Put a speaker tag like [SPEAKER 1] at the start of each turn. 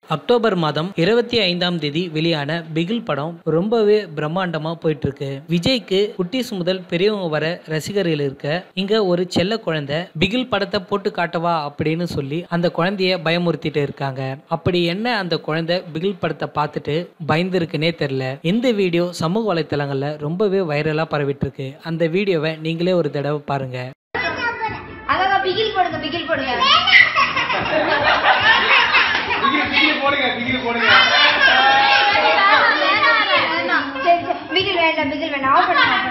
[SPEAKER 1] October மாதம் 25ஆம் தேதி வெளியான பிகில் படம் ரொம்பவே பிரம்மாண்டமா போயிட்டு இருக்கு. விஜய்க்கு குட்டீஸ் முதல் பெரியவங்க வர ரசிகர்கள் இருக்க, இங்க ஒரு செல்ல குழந்தை பிகில் படத்தை போட்டு காட்டவா அப்படின்னு சொல்லி அந்த குழந்தைய பயமுறுத்திட்டு இருக்காங்க. அப்படி என்ன அந்த குழந்தை பிகில் படத்தை பார்த்துட்டு பயந்துருக்குன்னே தெரியல. இந்த வீடியோ சமூக வலைத்தளங்கள்ல ரொம்பவே வைரலா பரவிட்டு இருக்கு. அந்த வீடியோவை நீங்களே ஒரு தடவை பாருங்க.
[SPEAKER 2] பிகில் போடுங்க, பிகில் போடுங்க. பிகில் வேண்டாம், பிகில் வேண்டாம். ஆஃப் பண்ணுங்க.